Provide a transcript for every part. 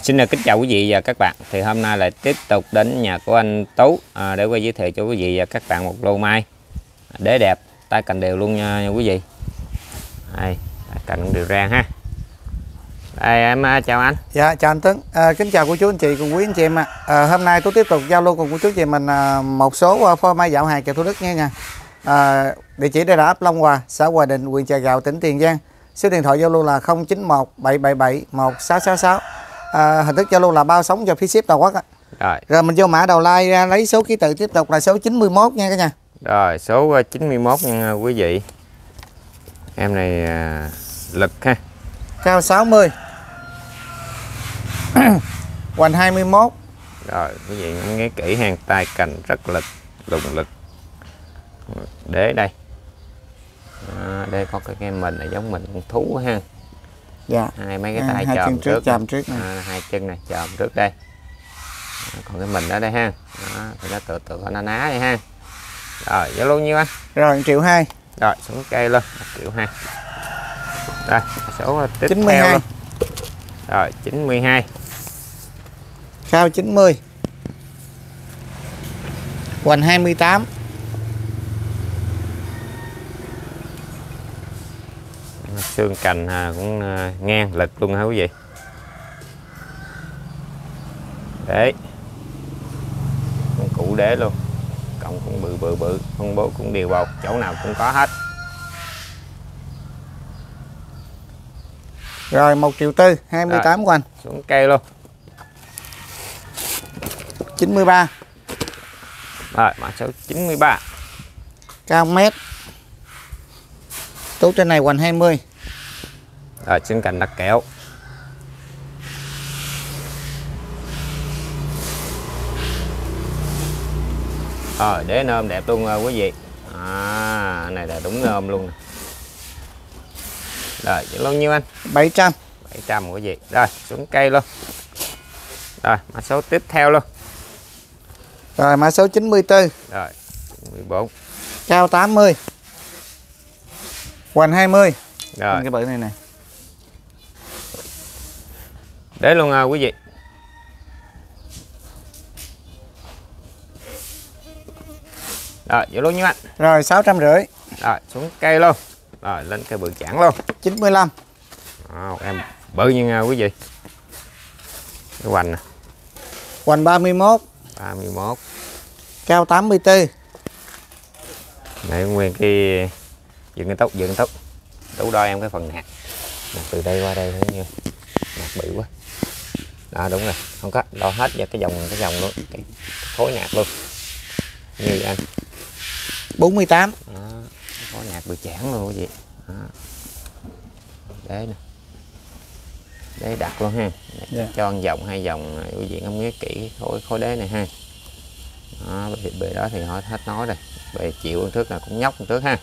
Xin kính chào quý vị và các bạn. Thì hôm nay lại tiếp tục đến nhà của anh Tú để quay giới thiệu cho quý vị và các bạn một lô mai đế đẹp, tay cành đều luôn nha quý vị. Đây, cành đều rang ha. Đây em chào anh. Dạ chào anh Tuấn. Kính chào cô chú anh chị cùng quý anh chị em ạ. Hôm nay tôi tiếp tục giao lưu cùng cô chú chị mình một số phôi mai dạo hàng chợ Thủ Đức nha. Địa chỉ đây là ấp Long Hòa, xã Hòa Định, huyện Chợ Gạo, tỉnh Tiền Giang. Số điện thoại giao lưu là 091 777 1666. Hình thức giao lưu là bao sóng cho phí ship toàn quốc á. Rồi mình vô mã đầu like ra lấy số ký tự tiếp tục là số 91 nha cả nhà. Rồi số 91 nha quý vị. Em này lực ha. Cao 60. Hoành 21. Rồi quý vị nghe kỹ hàng, tay cành rất lực, lùng lực. Để đây. Đây có cái mình này giống mình con thú ha. Dạ. Mấy cái tay hai chòm chân trước chòm trước này. Hai chân này chòm trước đây. Còn cái mình ở đây ha. Thì nó tự nó ná đây ha. Rồi giá luôn nhiêu anh? Rồi 1,2 triệu. Rồi xuống cây luôn 1,2 triệu. Đây số tiếp 92. theo luôn. Rồi 92. Cao 90. Hoành 28. Xương cành cũng ngang lực luôn hả quý vị. Đế con cụ đế luôn, cọng cũng bự, phân bố cũng đều bầu, chỗ nào cũng có hết. Rồi 1,4 triệu, 28 của anh. Xuống cây luôn 93. Rồi mã số 93. Cao 1 mét. Tú trên này hoành 20. Rồi xương cành đặc kẹo. Rồi đế nôm đẹp luôn quý vị. Này là đúng nôm luôn. Rồi chỉ bao nhiêu anh? 700. 700 quý vị. Rồi xuống cây luôn. Rồi mã số tiếp theo luôn. Rồi mã số 94. Rồi 94. Cao 80. Hoành 20. Rồi cái bự này nè. Để luôn quý vị. Rồi giữ luôn nha anh. Rồi 650. Rồi xuống cây luôn. Rồi lên cây bự chản luôn 95. Em bự như quý vị. Cái hoành nè. Hoành 31. 31. Cao 84. Này nguyên cái dựng cái tóc đủ đo em cái phần nạc từ đây qua đây thấy như nạc bự quá. Đó đúng rồi, không có đo hết vào cái dòng luôn, cái khối nạc luôn như anh. 48. Đó, khối nạc bự chản luôn quý vị. Đấy nè, đế đặt luôn ha. Yeah. Cho một dòng 2 dòng quý vị ngắm nghía kỹ khối đế này ha. Đó, bề đó thì hết nói rồi, bề chịu con thước là cũng nhóc con thước ha.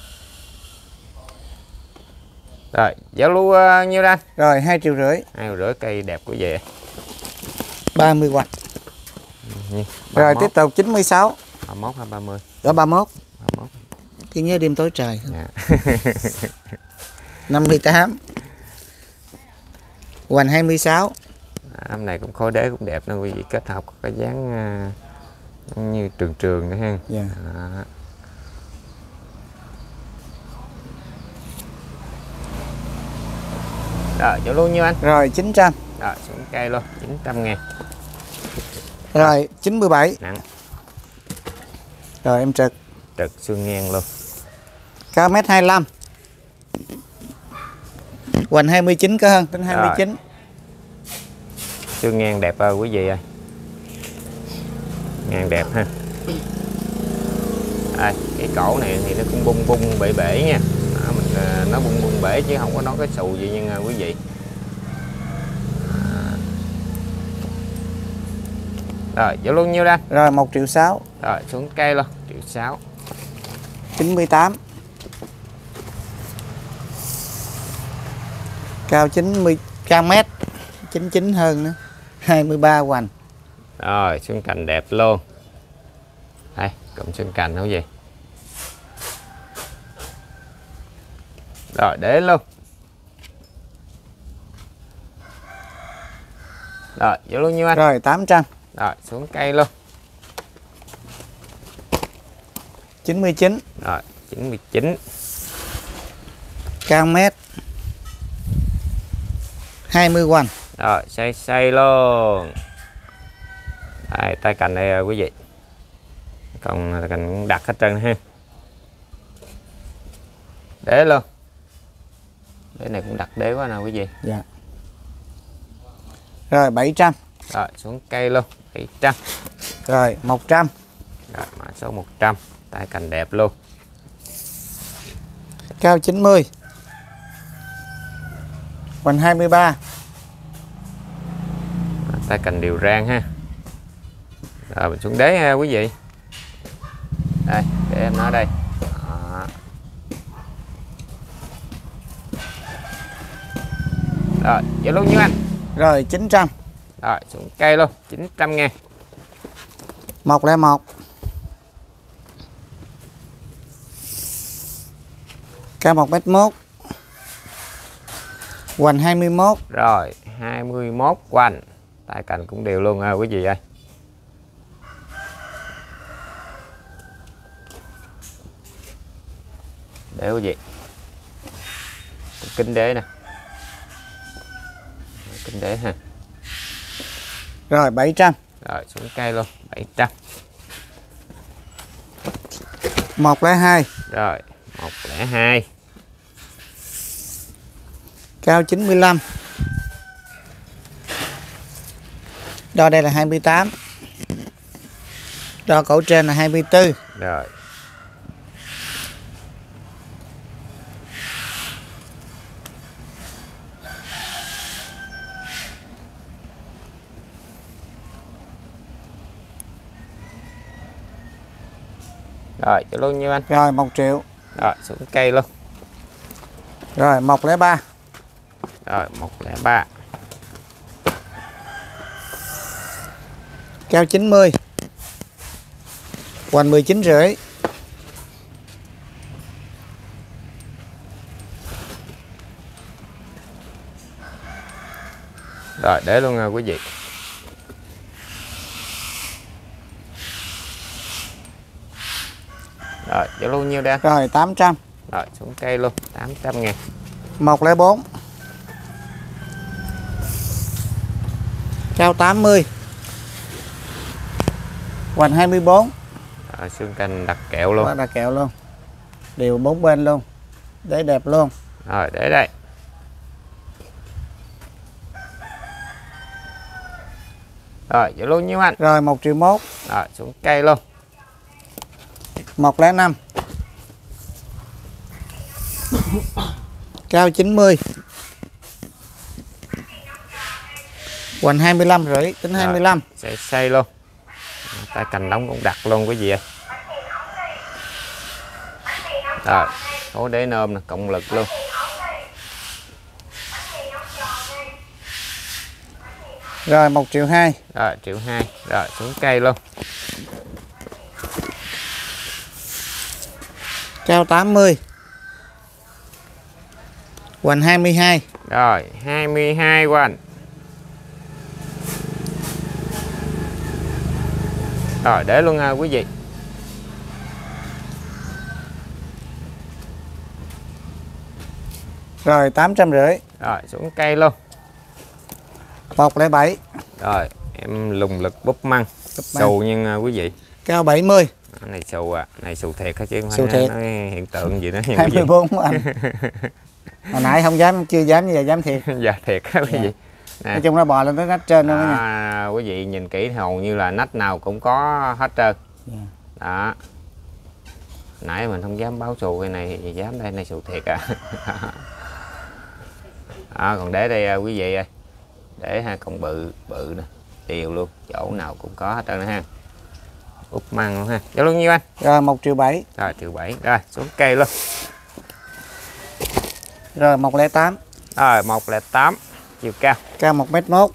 Rồi giá lưu nhiêu đây? Rồi 2,5 triệu. 2,5 triệu, cây đẹp quý vị. 30 hoạch. Rồi tiếp tục 96. 31 hay 30? Đó 31. 31. Thì nhớ đêm tối trời. Dạ. 58. Hoành 26. Hôm này cũng khối đế cũng đẹp nữa quý vị, kết hợp cái dáng như trường nữa ha. Yeah. Rồi chỗ luôn nhiêu anh? Rồi 900. Rồi xuống cây luôn 900.000. Rồi 97. Nặng. Rồi em trực Xương ngang luôn. Cao 1,25 m. Hoành 29 có hơn, tính 29. Rồi. Xương ngang đẹp quý vị ơi. Ngang đẹp ha. Đây, cái cổ này thì nó cũng bung bể nha. Đó, nó bung bể chứ không có nói cái xù gì nha quý vị. Rồi vô luôn nhiêu đây? Rồi 1,6 triệu. Rồi xuống cây luôn 1,6 triệu. 98. Cao 90, cao mét 99 hơn nữa. 23 hoành. Rồi xương cành đẹp luôn. Đây cụm xương cành không gì. Rồi để luôn. Rồi vô luôn nhiêu anh? Rồi 800. Rồi xuống cây luôn. 99. Rồi 99. Cao mét 20 quanh. Rồi xây luôn. Đây, tay cành đây quý vị. Còn cành cũng đặt hết trơn ha. Đế luôn. Đế này cũng đặt đế quá nè quý vị. Dạ. Rồi 700. Rồi xuống cây luôn. 700. Rồi 100. Rồi mã số 100. Tay cành đẹp luôn. Cao 90. Quanh 23. Tay cành đều rang ha. Rồi mình xuống đế ha quý vị. Đây để em nói đây. Đó. Rồi vô luôn nhiêu anh? Rồi 900. Rồi xuống cây luôn. 900 ngàn. 101. Cao 1m1. Quanh 21. Rồi 21 quanh. Tay cành cũng đều luôn ha quý vị ơi. Để quý vị. Kính đế nè. Kính đế ha. Rồi 700. Rồi xuống cây luôn. 700. 102. Rồi 102. Cao 95. Đo đây là 28. Đo cổ trên là 24. Rồi. Rồi cho luôn nhiêu anh? Rồi 1 triệu. Rồi xuống cây luôn. Rồi 103. Rồi 103. Cao 90. Quanh 19 rưỡi. Rồi để luôn nha quý vị. Rồi cho luôn nhiêu đây? Rồi 800. Rồi xuống cây luôn. 800 ngàn. 104. Cao 80. Quanh 24. Rồi, xương canh đặt kẹo luôn. Đó là kẹo luôn. Đều 4 bên luôn. Để đẹp luôn. Rồi để đây. Rồi vậy luôn nhiêu anh? Rồi 1 triệu 1. Rồi xuống cây luôn. 105. Cao 90. Quanh 25 rưỡi. Tính 25. Sẽ xây luôn. Tay cành đóng cũng đặt luôn quý vị ơi. Rồi cố đế nôm nè, cộng lực luôn. Rồi 1 triệu 2. Rồi 1.2 triệu. Rồi xuống cây luôn. Cao 80. Quanh 22. Rồi 22 quanh. Rồi để luôn ha quý vị. Rồi 850. Rồi xuống cây luôn. 107. Rồi em lùng lực búp măng. Xù nhưng quý vị. Cao 70. Cái này xù à, này xù thiệt hả chứ không Xù phải thiệt. nói hiện tượng gì đó nha quý vị. 24 của anh. Hồi nãy không dám, chưa dám, như giờ dám thiệt. Dạ thiệt á quý vị. Nè. Nói chung nó bò lên tới nách trên luôn đó nha. Quý vị nhìn kỹ thì hầu như là nách nào cũng có hết trơn. Đó. Nãy mình không dám báo xù cái này thì dám đây, này xù thiệt à. Đó, còn để đây quý vị ơi. Để ha, còn bự bự nè, đều luôn, chỗ nào cũng có hết trơn nè ha. Úp măng luôn ha. Cho luôn nhiêu anh? Rồi 1 triệu 7. Rồi 1 triệu 7. Rồi xuống cây luôn. Rồi 108. Rồi 108 chiều cao. Cao 1m1.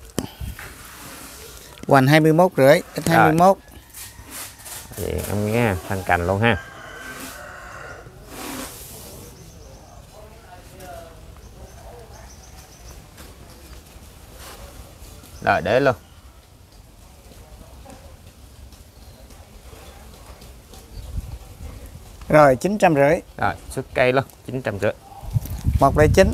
Hoành 21 rưỡi, ít 21. Vậy em nghe thân cành luôn ha. Rồi để luôn. Rồi 950. Rồi xuất cây luôn 950. 109.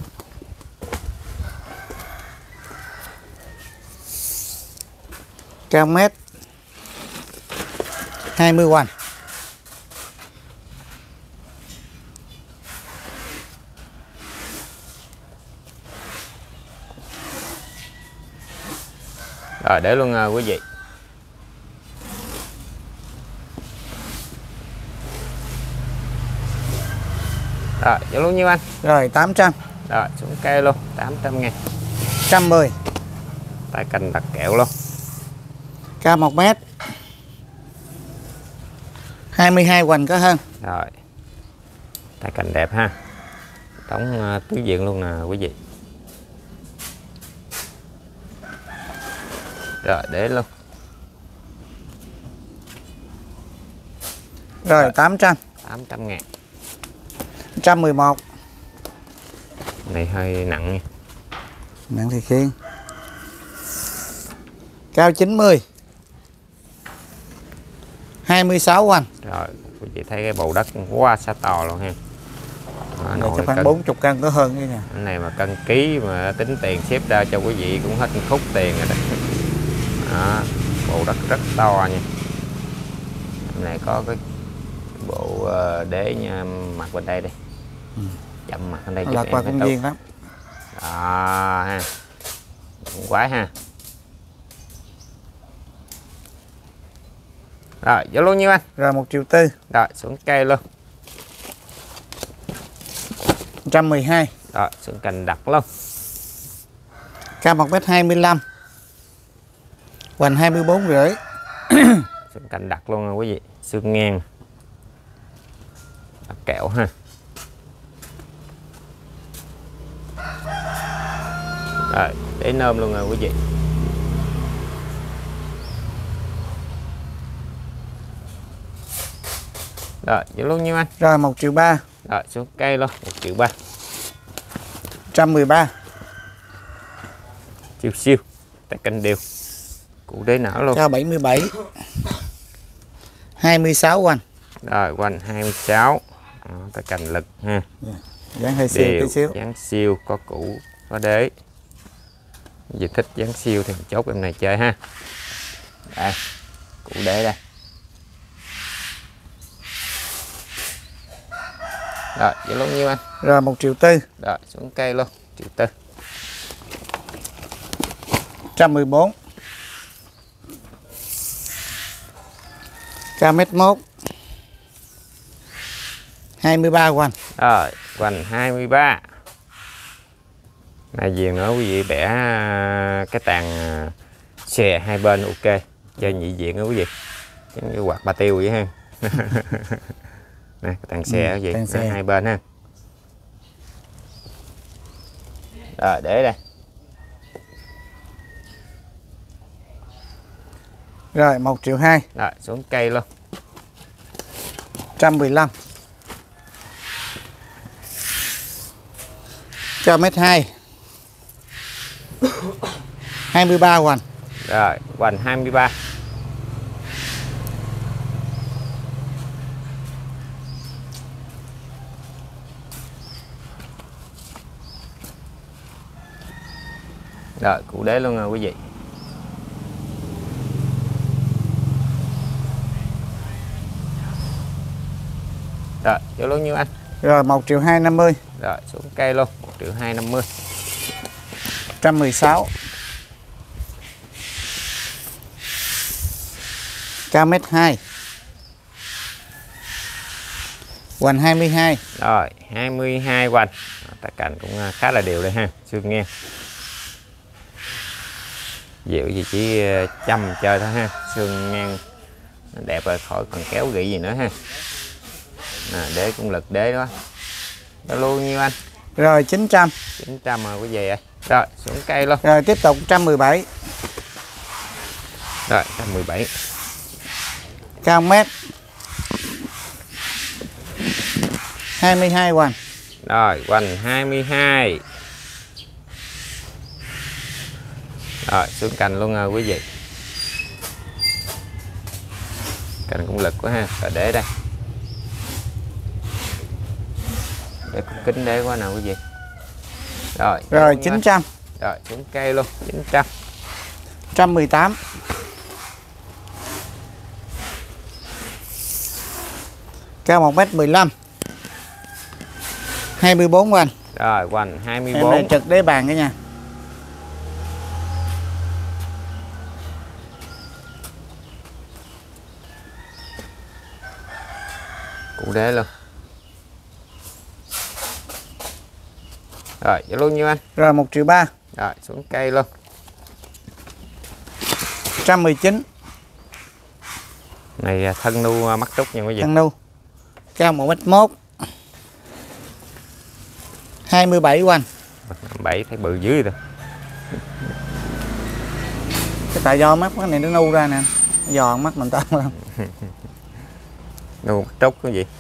Cao mét 20 hoành. Rồi để luôn quý vị. Rồi vô luôn nhiêu anh? Rồi 800. Rồi xuống cây luôn 800 ngàn. 110. Tay cành đặt kẹo luôn. Cao 1 mét 22 hoành có hơn. Rồi tay cành đẹp ha. Đóng tứ diện luôn nè quý vị. Rồi để luôn. Rồi 800. 800 ngàn. 111. Này hơi nặng nha. Nặng thì khiên. Cao 90. 26 hoành. Rồi quý vị thấy cái bầu đất quá xa to luôn ha. Này Nồi chắc khoảng cân. 40 cân có hơn nữa nha. Cái này mà cân ký mà tính tiền xếp ra cho quý vị cũng hết một khúc tiền rồi đó. Đó, bộ đất rất to nha. Cái này có cái bộ đế nha, mặt bên đây đây. Chậm mặt bên đây Lạc qua công viên lắm. Đó ha. Quái ha. Rồi vô luôn nhiêu anh? Rồi 1,4 triệu. Rồi xuống cây luôn. 112. Rồi xuống cành đặt luôn. Cao 1 mét 25. Hoành 24 rưỡi. Xuống cành đặt luôn nè quý vị. Xương ngang. Đặt kẹo ha. Rồi để nôm luôn nè quý vị. Rồi vô luôn nhiêu anh? Rồi 1,3 triệu. Rồi xuống cây luôn 1,3 triệu. 113. Siêu siêu. Tay canh đều. Cụ đế não luôn. Cao 77. 26 hoành. Rồi quanh 26. Đó, tay cành lực ha. Dáng hơi siêu tí xíu. Dáng siêu có củ có đế. Vì thích dáng siêu thì chốt em này chơi ha. Đây. Cụ đế đây. Rồi vô luôn nhiêu anh? Rồi 1,4 triệu. Rồi xuống cây luôn 1,4 triệu. 114. Cao 1m. 23 hoành. Rồi quanh 23. Này viền nữa quý vị bẻ cái tàn xè hai bên ok. Chơi nhị diện đó quý vị. Giống như quạt ba tiêu vậy ha. Nè cái tàn xè quý vị. Hai bên ha. Rồi để đây. Rồi 1,2 triệu. Rồi xuống cây luôn. 115. Cao 1m2. 23 hoành. Rồi quanh 23. Rồi cụ đế luôn rồi quý vị. Rồi vô luôn nhiêu anh? Rồi 1,250 triệu. Rồi xuống cây luôn 1,250 triệu. 116. Cao 1m2. Hoành 22. Rồi 22 hoành. Tay cành cũng khá là đều đây ha. Xương nghe. Dịu gì chỉ chăm chơi thôi ha. Xương ngang đẹp rồi khỏi còn kéo gỉ gì nữa ha. Đế cũng lực đế đó. Đó luôn nhiêu anh? Rồi 900. 900 rồi quý vị ơi. Rồi xuống cây luôn. Rồi tiếp tục 117. Rồi 117. Cao 1m. 22 hoành. Rồi quanh 22. Rồi xuống cành luôn quý vị. Cành cũng lực quá ha. Rồi để đây. Để cũng kính để quá nào quý vị. Rồi 900. Rồi xuống cây luôn 900. 118. Cao 1m15. 24 quanh. Rồi quanh Em 24. này trực đế bàn cả nha. Cụ đế luôn. Rồi, luôn nhiêu anh? Rồi 1.300.000. Rồi, xuống cây luôn. 119. Này thân nu mắt trúc nha quý vị. Thân nu. Cao 1m1. 27 quanh. 7 thấy bự dưới rồi. Cái tại do mắt này nó nu ra nè. Giòn mắt mình to lắm. Nu mắt trúc quý vị.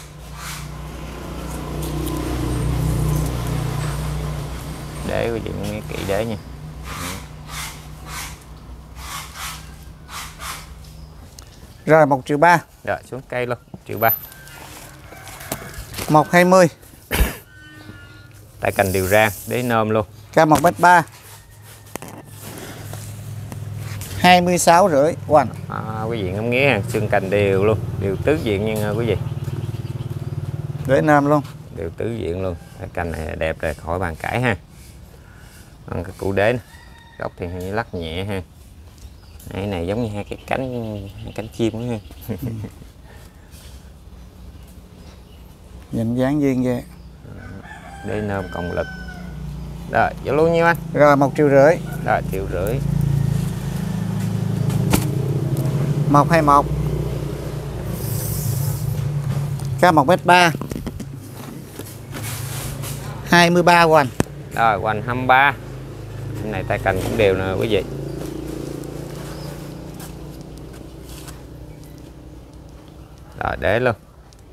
Để quý vị nghe kỹ để nha. Rồi 1.300.000. Rồi xuống cây luôn 1.300.000. 120. Tại cành đều rang để nôm luôn. Cao 1m3. 26,5 quanh. Quý vị ngắm nghía xương cành đều luôn, đều tứ diện nha quý vị. Để nôm luôn. Đều tứ diện luôn. Cái cành này đẹp rồi khỏi bàn cãi ha. Còn cái cụ đế này. Gốc thì hơi lắc nhẹ ha. Cái này giống như hai cánh chim đó ha. Nhìn dáng duyên ghê. Để nôm cộng lực. Rồi, vô luôn nhiêu anh? Rồi 1,5 triệu. Rồi, 1,5 triệu. 121. Cao 1m3. 23 quanh. Rồi, quanh 23. Cái này tay cành cũng đều nè quý vị. Rồi, để luôn.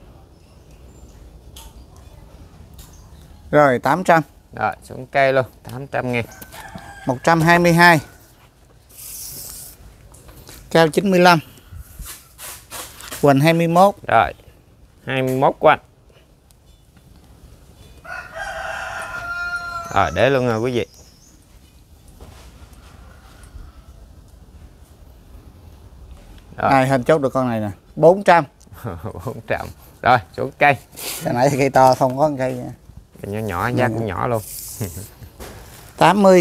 Rồi 800. Rồi, xuống cây luôn 800.000. 122. Cao 95. Quỳnh 21. Rồi 21 quanh. Rồi để luôn rồi quý vị. Rồi. Ai hình chốt được con này nè. 400. 400. Rồi xuống cây. Cái nãy cây to không có cây nha. Cây nhỏ nhỏ giá cũng nhỏ luôn. 80.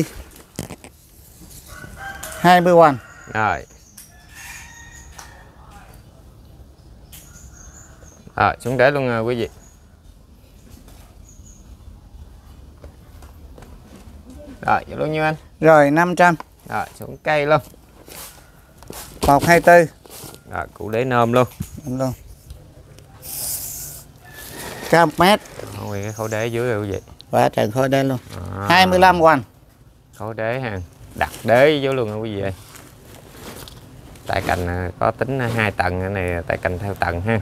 20 quanh. Rồi. Rồi xuống để luôn rồi quý vị. Rồi vô luôn nhiêu anh? Rồi 500. Rồi xuống cây luôn. 124. Rồi cụ đế nôm luôn. Luôn. Cao 1 mét. Nguyên cái khối đế dưới rồi quý vị. Và trần khối đế luôn. 25 quanh. Khối đế ha. Đặt đế vô luôn rồi quý vị ơi. Tại cành có tính 2 tầng, cái này tại cành theo tầng ha.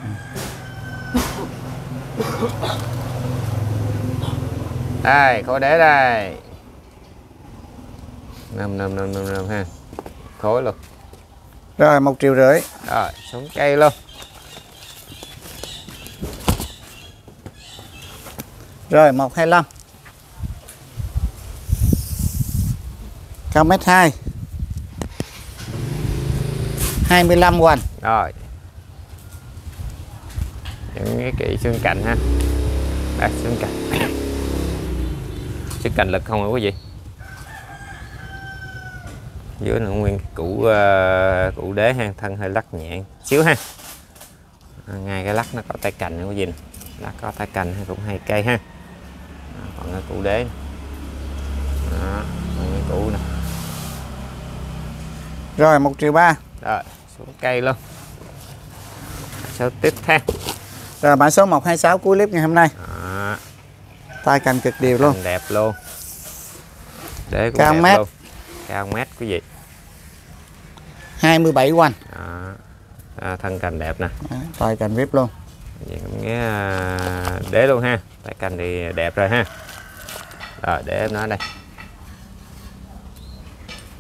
Đây khối đế đây. Nôm ha. Khối luôn. Rồi 1,5 triệu. Rồi xuống cây luôn. Rồi 125. Cao 1m2. 25 quanh. Rồi. Những cái kỹ xương cành ha. Đây xương cành. Xương cành lực không hả quý vị? Dưới là nguyên củ đế ha, thân hơi lắc nhẹ xíu ha. Ngay cái lắc nó có tay cành nữa quý vị nè. Lắc có tay cành cũng hay cây ha. Còn cái củ đế. Đó, còn cái củ nè. Rồi 1,3 triệu. Rồi, xuống cây luôn. Số tiếp theo. Rồi mã số 126 cuối clip ngày hôm nay. Đó. Tay cành cực đều luôn. Cành đẹp luôn. Đế cũng Cao đẹp mét. luôn. Cao mét quý vị. 27 quanh. Đó. Thân cành đẹp nè. Tay cành vip luôn. Vậy cũng nghe đế luôn ha. Tay cành thì đẹp rồi ha. Rồi để em nói đây.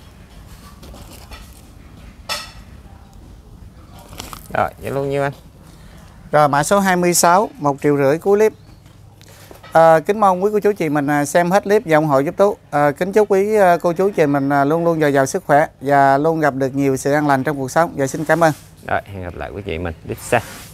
Rồi vậy luôn nhiêu anh? Rồi mã số 26 1,5 triệu cuối clip. Kính mong quý cô chú chị mình xem hết clip và ủng hộ giúp Tú. Kính chúc quý cô chú chị mình luôn luôn dồi dào sức khỏe và luôn gặp được nhiều sự an lành trong cuộc sống. Và xin cảm ơn. Rồi hẹn gặp lại quý chị mình clip sau.